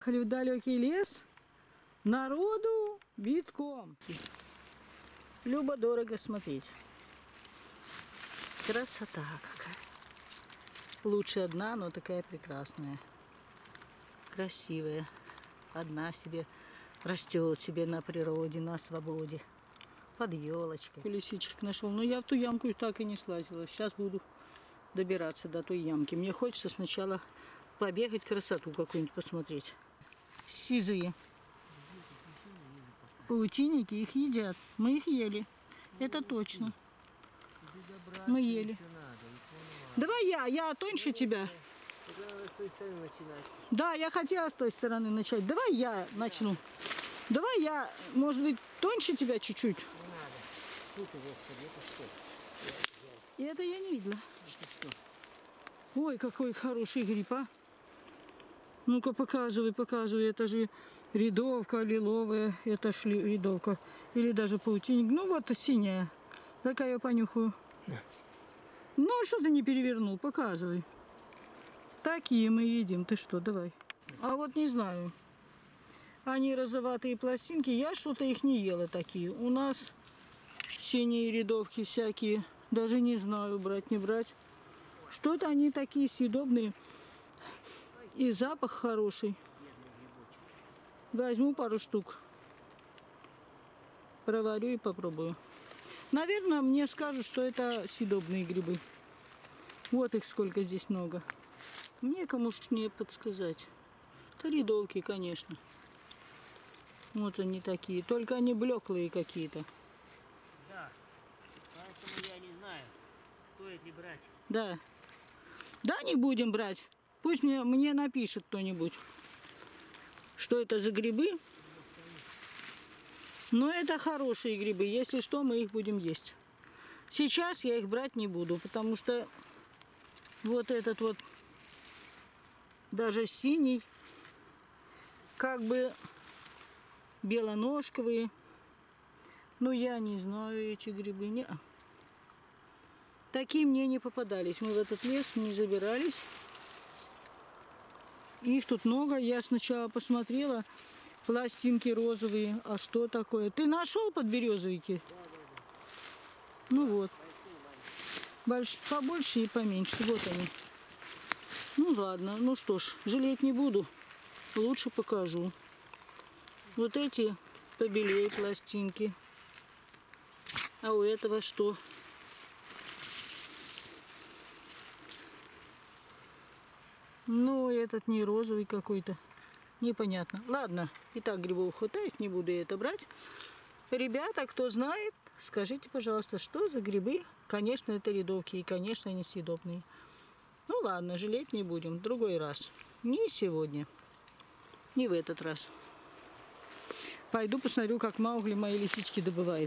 Ехали в далекий лес, народу битком. Любо-дорого смотреть. Красота какая. Лучше одна, но такая прекрасная. Красивая. Одна себе растет себе на природе, на свободе. Под елочкой. Лисичек нашел, но я в ту ямку так и не слазила. Сейчас буду добираться до той ямки. Мне хочется сначала побегать, красоту какую-нибудь посмотреть. Сизые. Паутинники их едят. Мы их ели. Это точно. Мы ели. Давай я тоньше тебя. Да, я хотела с той стороны начать. Давай я начну. Давай я, может быть, тоньше тебя чуть-чуть. И это я не видела. Ой, какой хороший гриб, а. Ну-ка, показывай. Это же рядовка лиловая. Это ж рядовка. Или даже паутинник. Ну, вот синяя. Дай-ка я понюхаю. Ну, что ты не перевернул? Показывай. Такие мы едим. Ты что, давай. А вот не знаю. Они розоватые пластинки. Я что-то их не ела такие. У нас синие рядовки всякие. Даже не знаю, брать, не брать. Что-то они такие съедобные. И запах хороший. Возьму пару штук. Проварю и попробую. Наверное, мне скажут, что это съедобные грибы. Вот их сколько здесь много. Некому ж мне подсказать. Это рядовки, конечно. Вот они такие. Только они блеклые какие-то. Да. Поэтому я не знаю, стоит ли брать. Да. Да, не будем брать. Пусть мне напишет кто-нибудь, что это за грибы. Но это хорошие грибы. Если что, мы их будем есть. Сейчас я их брать не буду, потому что вот этот вот даже синий, как бы белоножковые. Ну, я не знаю эти грибы. Не. Такие мне не попадались. Мы в этот лес не забирались. Их тут много. Я сначала посмотрела. Пластинки розовые. А что такое? Ты нашел подберезовики? Да. Ну вот. Побольше и поменьше. Вот они. Ну ладно. Ну что ж, жалеть не буду. Лучше покажу. Вот эти побелее пластинки. А у этого что? Ну, этот не розовый какой-то. Непонятно. Ладно, и так грибов хватает, не буду я это брать. Ребята, кто знает, скажите, пожалуйста, что за грибы? Конечно, это рядовки, и, конечно, они съедобные. Ну, ладно, жалеть не будем. В другой раз. Не сегодня. Не в этот раз. Пойду посмотрю, как Маугли мои лисички добывает.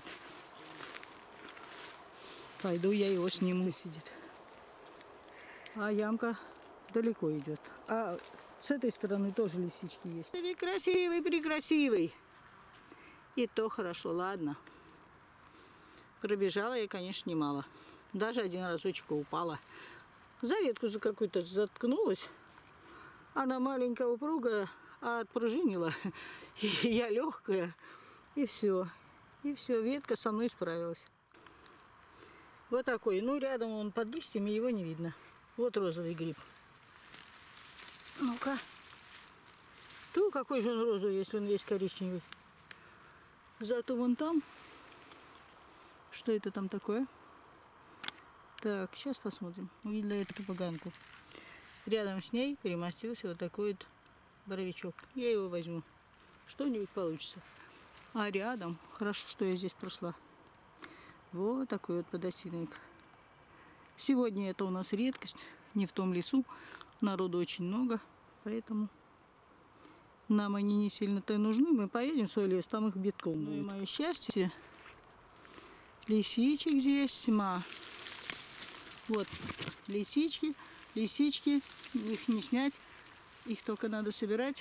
Пойду я его сниму. Сидит. А ямка далеко идет. А с этой стороны тоже лисички есть. Красивый, прекрасивый. И то хорошо, ладно. Пробежала я, конечно, немало. Даже один разочек упала. За ветку за какую-то заткнулась. Она маленькая, упругая, а отпружинила. И я легкая. И все. И все, ветка со мной справилась. Вот такой. Ну, рядом он под листьями, его не видно. Вот розовый гриб. Ну-ка. Ту, какой же он розовый, если он весь коричневый. Зато вон там. Что это там такое? Так, сейчас посмотрим. Увидела эту поганку. Рядом с ней перемостился вот такой вот боровичок. Я его возьму. Что-нибудь получится. А рядом, хорошо, что я здесь прошла. Вот такой вот подосиновик. Сегодня это у нас редкость. Не в том лесу. Народу очень много. Поэтому нам они не сильно-то нужны. Мы поедем в свой лес, там их битком будет. Ну и мое счастье. Лисичек здесь тьма. Вот лисички. Их не снять. Их только надо собирать.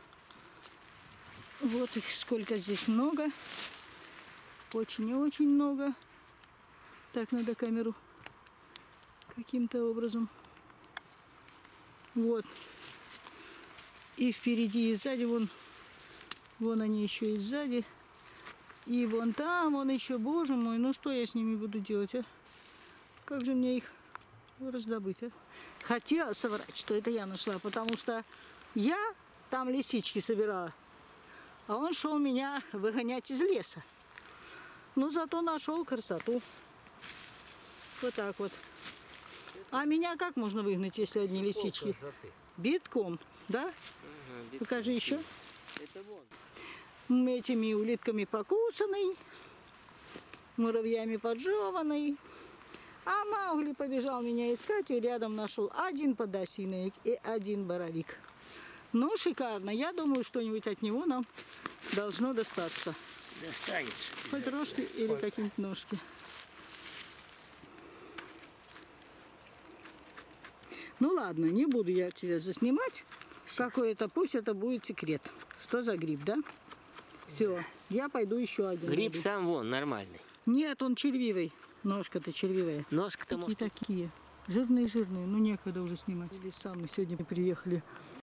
Вот их сколько здесь много. Очень и очень много. Так, надо камеру каким-то образом. Вот. И впереди, и сзади, вон они еще и сзади. И вон там, вон еще, боже мой, ну что я с ними буду делать, а? Как же мне их раздобыть, а? Хотела соврать, что это я нашла, потому что я там лисички собирала, а он шел меня выгонять из леса. Ну, зато нашел красоту. Вот так вот. А меня как можно выгнать, если одни лисички? Битком, да? Ага, Покажи еще. Это вон. Этими улитками покусанный, муравьями поджеванный. А Маугли побежал меня искать и рядом нашел один подосиновик и один боровик. Ну, шикарно. Я думаю, что-нибудь от него нам должно достаться. Достанется. Хоть рожки или какие-нибудь ножки. Ну ладно, не буду я тебя заснимать. Какой это, пусть это будет секрет. Что за гриб, да? Все, я пойду еще один. Гриб найду. сам вон, нормальный. Нет, он червивый. Ножка-то червивая. Ножка-то Какие может... такие? Жирные-жирные, ну некогда уже снимать. Или сам мы сегодня приехали